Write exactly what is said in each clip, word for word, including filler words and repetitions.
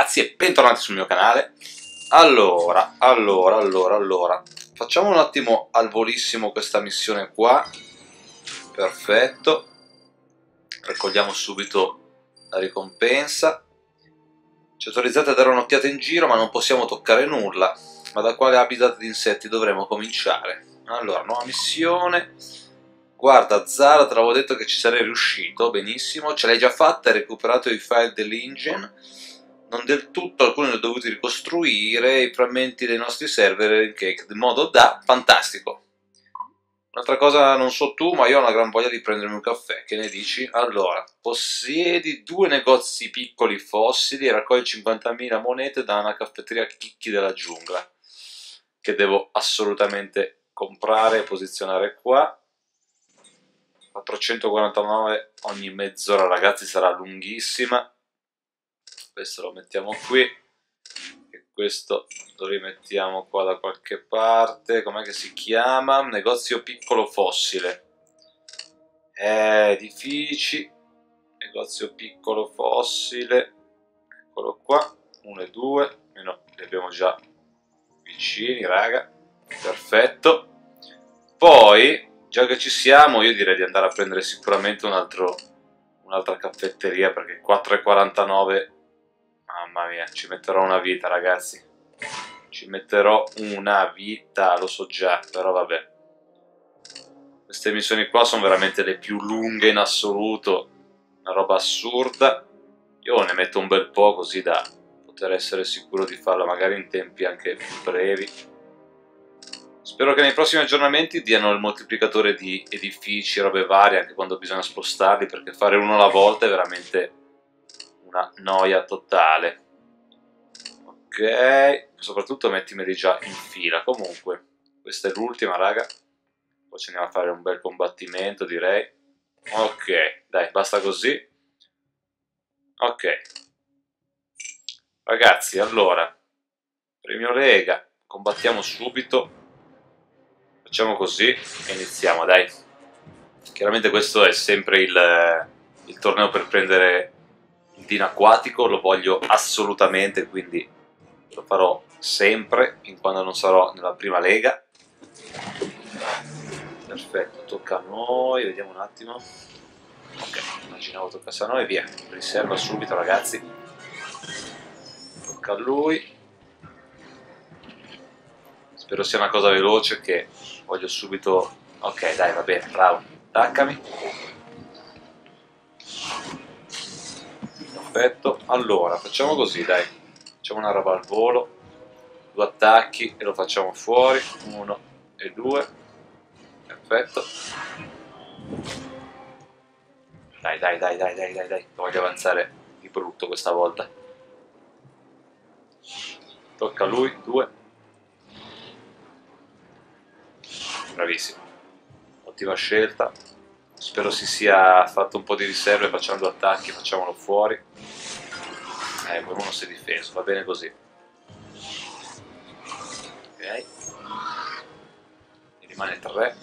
ragazzi e bentornati sul mio canale. Allora, allora, allora, allora facciamo un attimo al volissimo questa missione qua. Perfetto. Raccogliamo subito la ricompensa. Ci autorizzate a dare un'occhiata in giro, ma non possiamo toccare nulla. Ma da quale habitat di insetti dovremo cominciare? Allora, nuova missione. Guarda Zara, te l'avevo detto che ci sarei riuscito, benissimo, ce l'hai già fatta, hai recuperato i file dell'engine, non del tutto, alcuni li ho dovuti ricostruire, i frammenti dei nostri server in cake, in modo da fantastico. Un'altra cosa, non so tu, ma io ho una gran voglia di prendermi un caffè, che ne dici? Allora, possiedi due negozi piccoli fossili e raccogli cinquantamila monete da una caffetteria chicchi della giungla, che devo assolutamente comprare e posizionare qua. quattrocentoquarantanove ogni mezz'ora, ragazzi, sarà lunghissima. Questo lo mettiamo qui e questo lo rimettiamo qua da qualche parte. Com'è che si chiama? Negozio piccolo fossile, eh, edifici, negozio piccolo fossile, eccolo qua, uno e due, no, li abbiamo già vicini, raga, perfetto. Poi, già che ci siamo, io direi di andare a prendere sicuramente un altro, un'altra caffetteria, perché quattro e quarantanove, mamma mia, ci metterò una vita, ragazzi. Ci metterò una vita, lo so già, però vabbè. Queste missioni qua sono veramente le più lunghe in assoluto, una roba assurda. Io ne metto un bel po' così da poter essere sicuro di farla magari in tempi anche più brevi. Spero che nei prossimi aggiornamenti diano il moltiplicatore di edifici, robe varie, anche quando bisogna spostarli, perché fare uno alla volta è veramente una noia totale. Ok, soprattutto mettimeli già in fila. Comunque, questa è l'ultima, raga. Poi ci andiamo a fare un bel combattimento, direi. Ok, dai, basta così. Ok. Ragazzi, allora, premio Lega, combattiamo subito. Facciamo così e iniziamo, dai. Chiaramente questo è sempre il, il torneo per prendere il Dino acquatico, lo voglio assolutamente, quindi lo farò sempre fin quando non sarò nella prima lega. Perfetto, tocca a noi, vediamo un attimo. Ok, immaginavo toccasse a noi, via, riserva subito, ragazzi. Tocca a lui. Spero sia una cosa veloce, che voglio subito... Ok, dai, va bene, bravo. Attaccami. Perfetto. Allora, facciamo così, dai. Facciamo una roba al volo. Due attacchi e lo facciamo fuori. Uno e due. Perfetto. Dai, dai, dai, dai, dai, dai, dai. Voglio avanzare di brutto questa volta. Tocca a lui. Due. Bravissimo, ottima scelta. Spero si sia fatto un po' di riserve, facciamo due attacchi, facciamolo fuori. Eh, poi uno si è difeso, va bene così. Ok, ne rimane tre.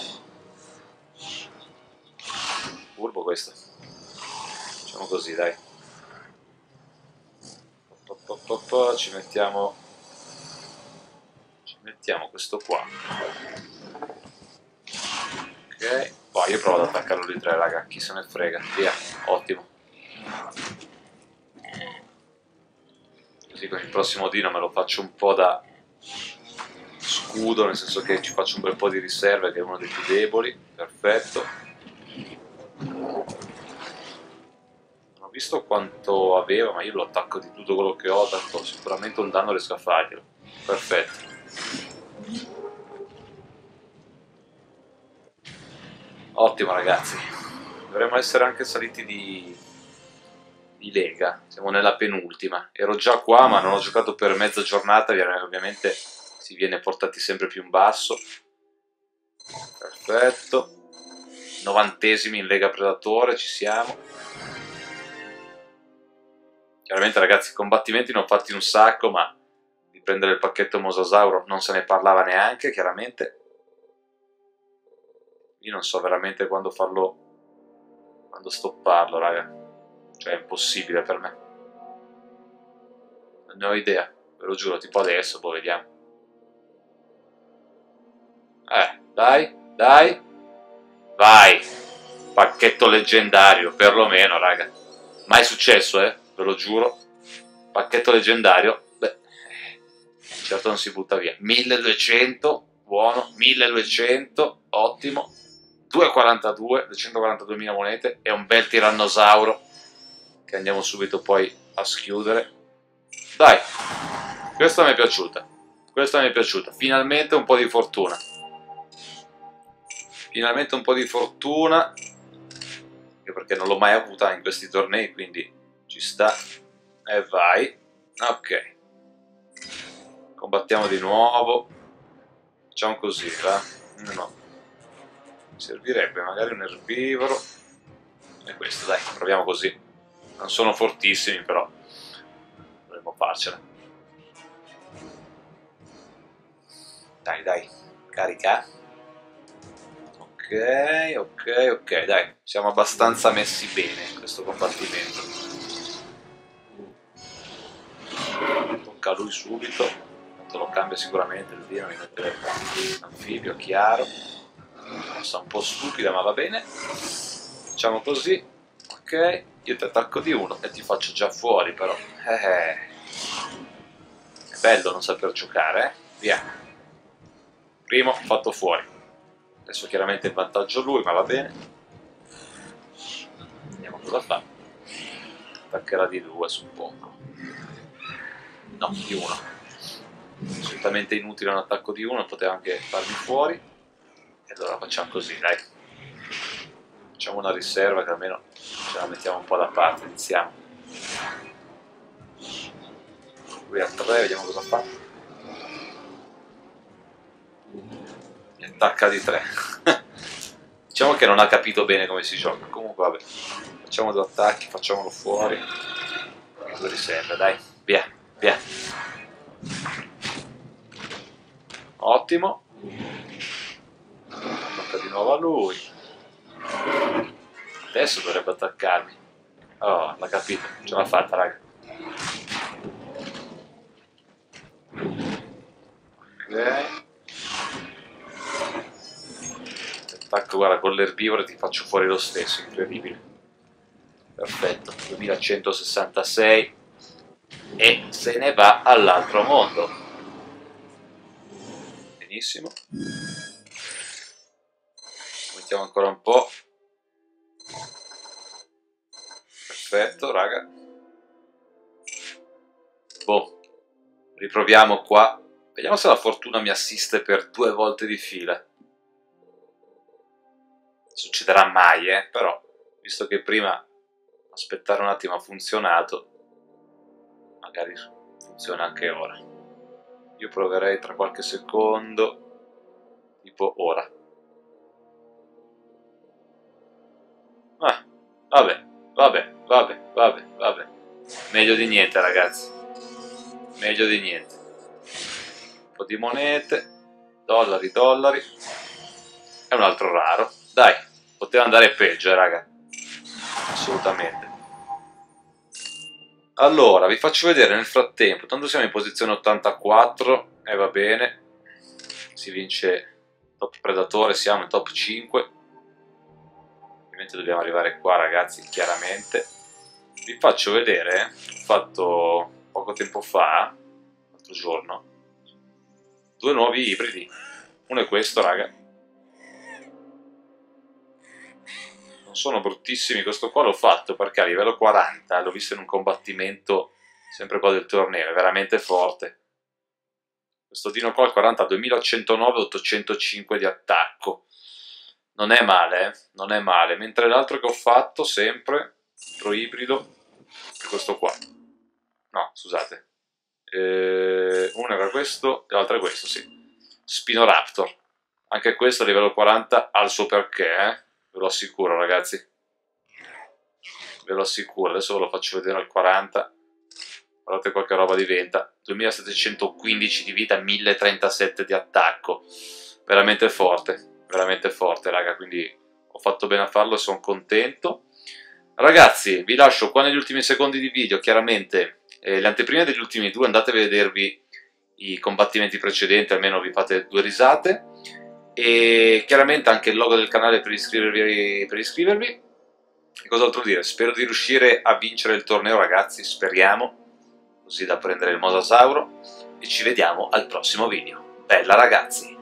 Furbo questo. Facciamo così, dai. Ci mettiamo ci mettiamo questo qua. Ok, poi io provo ad attaccarlo di tre, raga, chi se ne frega, via, ottimo. Così con il prossimo Dino me lo faccio un po' da scudo, nel senso che ci faccio un bel po' di riserve, che è uno dei più deboli, perfetto. Non ho visto quanto aveva, ma io lo attacco di tutto quello che ho, tanto sicuramente un danno riesco a farglielo. Perfetto. Ottimo, ragazzi, dovremmo essere anche saliti di, di lega, siamo nella penultima, ero già qua ma non ho giocato per mezza giornata, ovviamente si viene portati sempre più in basso. Perfetto, novantesimi in lega predatore, ci siamo. Chiaramente, ragazzi, i combattimenti ne ho fatti un sacco, ma di prendere il pacchetto Mosasauro non se ne parlava neanche, chiaramente. Io non so veramente quando farlo, quando stopparlo, raga. Cioè è impossibile per me. non ne ho idea, ve lo giuro, tipo adesso, poi vediamo. Eh, dai, dai, vai, pacchetto leggendario, perlomeno, raga. Mai successo, eh, ve lo giuro. Pacchetto leggendario, beh, certo non si butta via. milleduecento, buono, milleduecento, ottimo. due virgola quarantadue, duecentoquarantaduemila monete e un bel tirannosauro che andiamo subito poi a schiudere. Dai, questa mi è piaciuta, questa mi è piaciuta, finalmente un po' di fortuna, finalmente un po' di fortuna, anche perché non l'ho mai avuta in questi tornei, quindi ci sta, e vai, ok, combattiamo di nuovo, facciamo così, va? No, servirebbe magari un erbivoro, e questo, dai, proviamo così, non sono fortissimi però, dovremmo farcela. Dai, dai, carica. Ok, ok, ok, dai, siamo abbastanza messi bene in questo combattimento. Tocca a lui subito, tanto lo cambia sicuramente il dino, mi mette l'anfibio, chiaro. Mossa un po' stupida, ma va bene. Facciamo così, ok, io ti attacco di uno e ti faccio già fuori però. Eh, è bello non saper giocare, eh? Via. Primo fatto fuori, adesso chiaramente il vantaggio lui, ma va bene, vediamo cosa fa. Attaccherà di due, suppongo, no, di uno, assolutamente inutile un attacco di uno, poteva anche farmi fuori, e allora facciamo così, dai, facciamo una riserva che almeno ce la mettiamo un po' da parte. Iniziamo, lui a tre, vediamo cosa fa. Attacca di tre. Diciamo che non ha capito bene come si gioca. Comunque vabbè, facciamo due attacchi, facciamolo fuori e due riserve, dai, via, via. Ottimo, attacca di nuovo a lui. Adesso dovrebbe attaccarmi. Oh, l'ha capito, ce l'ha fatta, raga. Ok, attacco, guarda, con l'erbivoro ti faccio fuori lo stesso, incredibile. Perfetto, duemilacentosessantasei e se ne va all'altro mondo. Benissimo, mettiamo ancora un po'. Perfetto, raga. Boh, riproviamo qua, vediamo se la fortuna mi assiste per due volte di fila. Succederà mai, eh, però, visto che prima aspettare un attimo ha funzionato, magari funziona anche ora. Io proverei tra qualche secondo, tipo ora. Ah, vabbè, vabbè, vabbè, vabbè, vabbè. Meglio di niente, ragazzi. Meglio di niente. Un po' di monete, dollari, dollari. E un altro raro. Dai, poteva andare peggio, eh, raga. Assolutamente. Allora, vi faccio vedere nel frattempo, tanto siamo in posizione ottantaquattro e va bene, si vince top predatore, siamo in top cinque, ovviamente dobbiamo arrivare qua, ragazzi, chiaramente. Vi faccio vedere, ho fatto poco tempo fa, l'altro giorno, due nuovi ibridi, uno è questo, raga. Non sono bruttissimi, questo qua l'ho fatto perché a livello quaranta l'ho visto in un combattimento sempre qua del torneo, è veramente forte. Questo dino qua al quaranta ha duemilacentonove, ottocentocinque di attacco, non è male, eh? Non è male, mentre l'altro che ho fatto sempre, altro ibrido, è questo qua, no scusate, eh, uno era questo e l'altro è questo, sì, Spinoraptor, anche questo a livello quaranta ha il suo perché, eh? Ve lo assicuro, ragazzi, ve lo assicuro. Adesso ve lo faccio vedere al quaranta, guardate qualche roba diventa, duemilasettecentoquindici di vita, milletrentasette di attacco, veramente forte, veramente forte, raga, quindi ho fatto bene a farlo e sono contento. Ragazzi, vi lascio qua negli ultimi secondi di video, chiaramente, eh, le anteprime degli ultimi due, andate a vedervi i combattimenti precedenti, almeno vi fate due risate, e chiaramente anche il logo del canale per iscrivervi, per iscrivervi. E cos'altro dire? Spero di riuscire a vincere il torneo, ragazzi, speriamo, così da prendere il mosasauro, e ci vediamo al prossimo video. Bella ragazzi!